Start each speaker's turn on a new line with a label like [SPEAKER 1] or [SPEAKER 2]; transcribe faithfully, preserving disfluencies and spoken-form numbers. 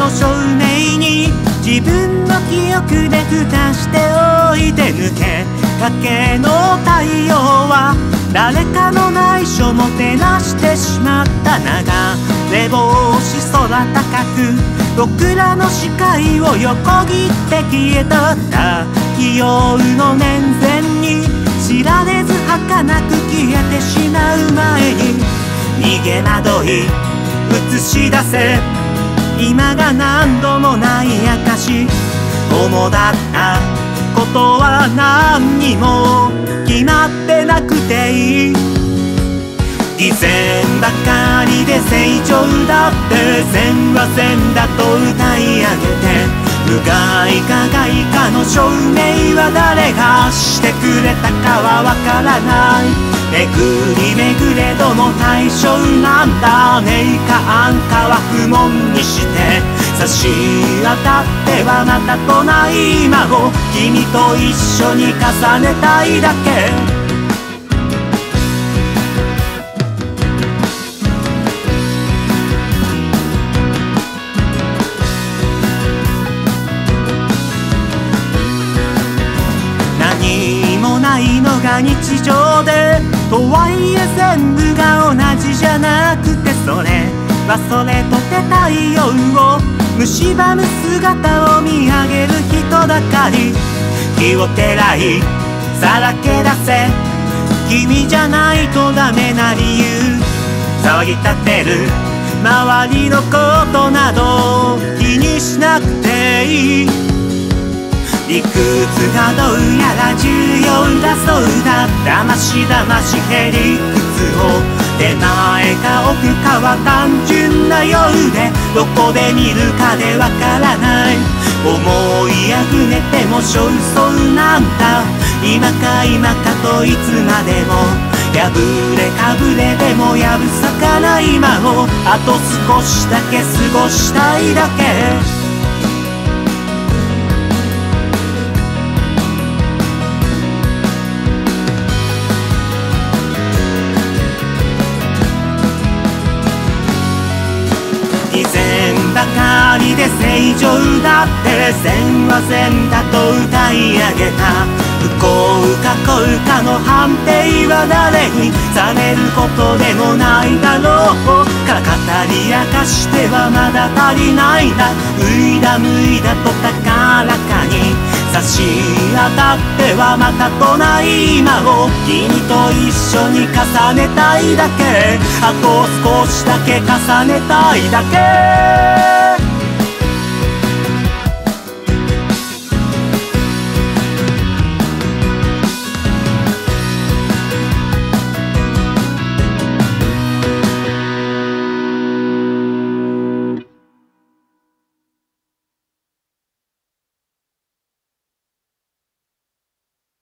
[SPEAKER 1] の証明に自分の記憶で蓋しておいて、抜けかけの太陽は誰かの内緒も照らしてしまった。流れ星空高く僕らの視界を横切って消えた。太陽の面前に知られず儚く消えてしまう前に、逃げ惑い映し出せ今が何度もない証。主だったことは何にも決まってなくていい。偽善ばかりで成長だって、善は善だと歌い上げて、無害か害かの証明は誰がしてくれたかはわからない。巡り巡れども対象なんだ。ねえかあんかは不問にして差し当たってはまたとない今を君と一緒に重ねたいだけ。何もないのが日常で、とはいえ全部が同じじゃなくて、それはそれとて太陽を蝕む姿を見上げる人だかり。火を照らいさらけ出せ君じゃないとダメな理由。騒ぎ立てる周りのことなど気にしなくていい。理屈がどうやら重要だそうだ。だましだましへ理屈を手前か奥かは単純なようで、どこで見るかでわからない。思いあぐねても少々なんだ。今か今かといつまでも破れかぶれでもやぶさかな今をあと少しだけ過ごしたいだけ。偽善ばかりで正常だって、善は善だと歌い上げた。不幸か幸かの判定は誰にされることでもないだろうか。語り明かしてはまだ足りないんだ。ういだむいだと高らかに差し当たってはまたとない今を君と一緒に重ねたいだけ。あと少しだけ重ねたいだけ。